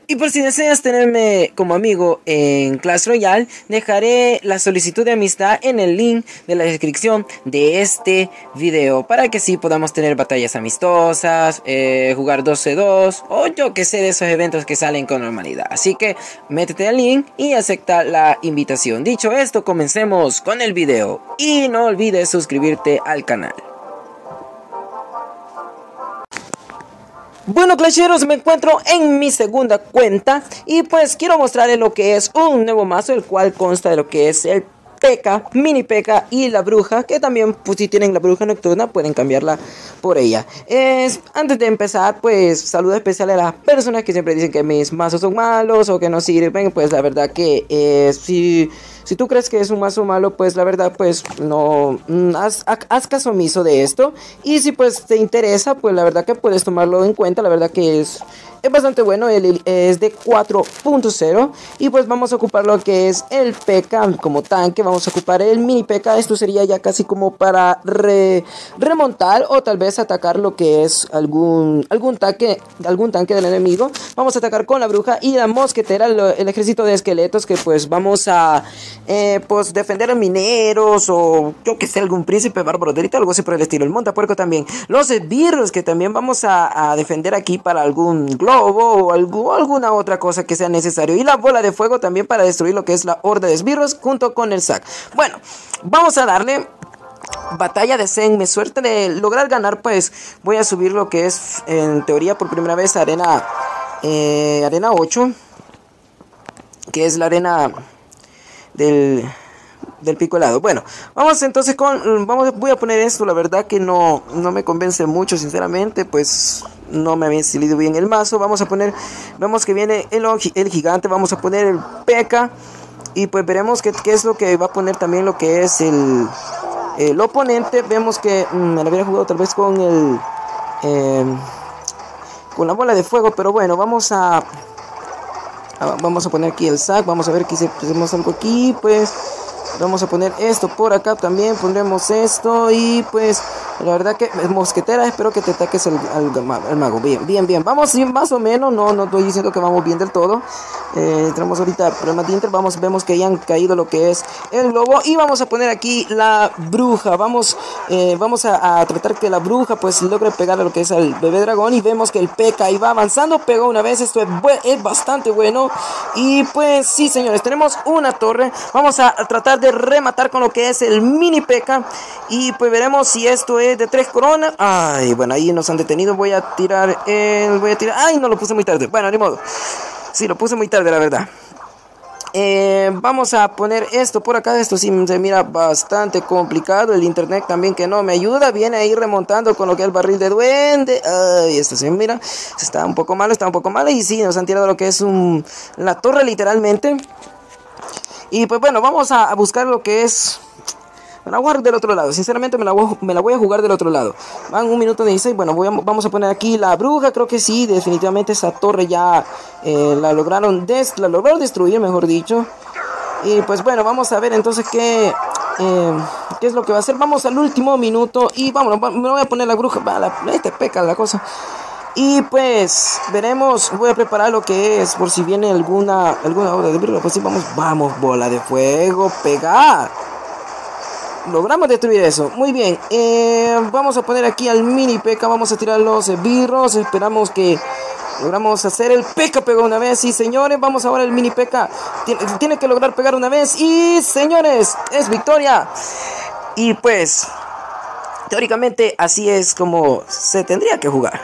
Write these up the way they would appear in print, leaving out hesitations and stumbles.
Y por si deseas tenerme como amigo en Clash Royale, dejaré la solicitud de amistad en el link de la descripción de este video, para que así podamos tener batallas amistosas, jugar 12-2 o yo que sé de esos eventos que salen con normalidad. Así que métete al link y acepta la invitación. Dicho esto, comencemos con el video y no olvides suscribirte al canal. Bueno, clasheros, me encuentro en mi segunda cuenta y pues quiero mostrarles lo que es un nuevo mazo, el cual consta de lo que es el P.E.K.K.A, mini P.E.K.K.A y la bruja, que también pues si tienen la bruja nocturna pueden cambiarla por ella. Antes de empezar, pues saludo especial a las personas que siempre dicen que mis mazos son malos o que no sirven. Pues la verdad que si tú crees que es un mazo malo, pues la verdad pues no, haz caso omiso de esto. Y si pues te interesa, pues la verdad que puedes tomarlo en cuenta. La verdad que es bastante bueno, es de 4.0. Y pues vamos a ocupar lo que es el P.E.K.K.A como tanque. Vamos a ocupar el mini P.E.K.K.A. Esto sería ya casi como para remontar o tal vez atacar lo que es algún tanque del enemigo. Vamos a atacar con la bruja y la mosquetera, el ejército de esqueletos, que pues vamos a pues defender a mineros o yo que sé, algún príncipe bárbaro delito, algo así por el estilo. El montapuerco también, los esbirros que también vamos a defender aquí para algún globo o alguna otra cosa que sea necesario, y la bola de fuego también para destruir lo que es la horda de esbirros junto con el sac. Bueno, vamos a darle batalla de Zen. Me suerte de lograr ganar, pues voy a subir lo que es en teoría por primera vez arena 8, que es la arena del pico helado. Bueno, vamos entonces voy a poner esto. La verdad que no me convence mucho, sinceramente, pues no me había salido bien el mazo. Vemos que viene el gigante. Vamos a poner el P.E.K.K.A y pues veremos qué es lo que va a poner también lo que es el oponente. Vemos que me lo hubiera jugado tal vez con la bola de fuego, pero bueno, vamos a poner aquí el sac. Vamos a ver que hacemos algo aquí. Pues vamos a poner esto por acá también. Pondremos esto y pues la verdad que mosquetera, espero que te ataques al mago. Bien. Vamos bien, más o menos. No estoy diciendo que vamos bien del todo. Entramos ahorita problemas de Inter. Vemos que ya han caído lo que es el globo. Y vamos a poner aquí la bruja. Vamos a tratar que la bruja pues logre pegar a lo que es al bebé dragón. Y vemos que el P.E.K.K.A ahí va avanzando. Pegó una vez. Esto es bastante bueno. Y pues sí, señores, tenemos una torre. Vamos a tratar de rematar con lo que es el mini P.E.K.K.A. Y pues veremos si esto es de 3 coronas. Ay, bueno, ahí nos han detenido. Voy a tirar. Ay, no, lo puse muy tarde. Bueno, ni modo. Sí, lo puse muy tarde, la verdad. Vamos a poner esto por acá. Esto sí se mira bastante complicado. El internet también que no me ayuda. Viene ahí remontando con lo que es el barril de duende. Ay, esto se mira. Está un poco malo. Y sí, nos han tirado lo que es la torre literalmente. Y pues bueno, vamos a buscar lo que es. Me la voy a jugar del otro lado. Sinceramente me la voy a jugar del otro lado. Van 1 minuto 16. Bueno, vamos a poner aquí la bruja. Creo que sí, definitivamente esa torre ya la lograron destruir, mejor dicho. Y pues bueno, vamos a ver entonces qué es lo que va a hacer. Vamos al último minuto. Y vamos, me voy a poner la bruja. Este peca la cosa. Y pues veremos, voy a preparar lo que es por si viene alguna hora de brillo. Pues sí, vamos, bola de fuego, pegar. Logramos destruir eso, muy bien. Vamos a poner aquí al mini P.E.K.K.A. Vamos a tirar los esbirros. Esperamos que logramos hacer el P.E.K.K.A. pegó una vez. Y señores, vamos ahora el mini P.E.K.K.A. Tiene que lograr pegar una vez. Y señores, es victoria. Y pues teóricamente así es como se tendría que jugar.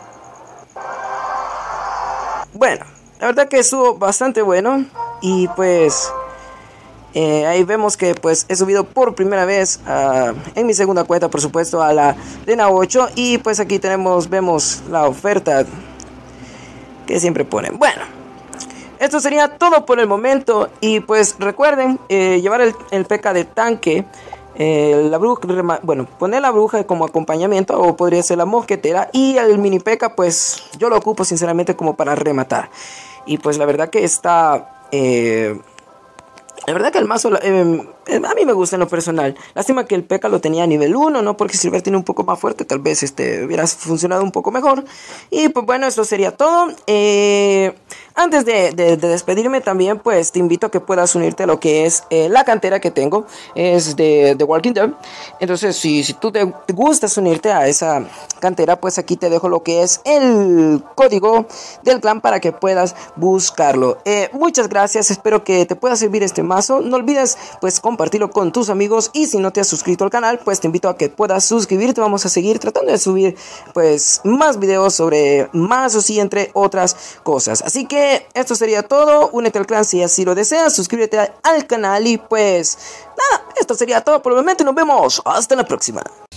Bueno, la verdad que estuvo bastante bueno. Y pues ahí vemos que pues he subido por primera vez en mi segunda cuenta, por supuesto, a la arena 8. Y pues aquí vemos la oferta que siempre ponen. Bueno, esto sería todo por el momento. Y pues recuerden llevar el P.E.K.K.A de tanque. La bruja, bueno, poner la bruja como acompañamiento, o podría ser la mosquetera. Y el mini P.E.K.K.A pues yo lo ocupo sinceramente como para rematar. Y pues la verdad que está la verdad que el mazo a mí me gusta en lo personal. Lástima que el P.E.K.K.A lo tenía a nivel 1, ¿no? Porque si lo hubiera tenido un poco más fuerte, tal vez hubiera funcionado un poco mejor. Y pues bueno, esto sería todo. Antes de despedirme también, pues te invito a que puedas unirte a lo que es la cantera que tengo, es de The Walking Dead. Entonces, si tú te gustas unirte a esa cantera, pues aquí te dejo lo que es el código del clan para que puedas buscarlo. Muchas gracias, espero que te pueda servir este mazo. No olvides pues compartirlo con tus amigos, y si no te has suscrito al canal, pues te invito a que puedas suscribirte. Vamos a seguir tratando de subir pues más videos sobre mazos y entre otras cosas. Así que esto sería todo. Únete al clan si así lo deseas, suscríbete al canal y pues nada, esto sería todo por el momento y nos vemos hasta la próxima.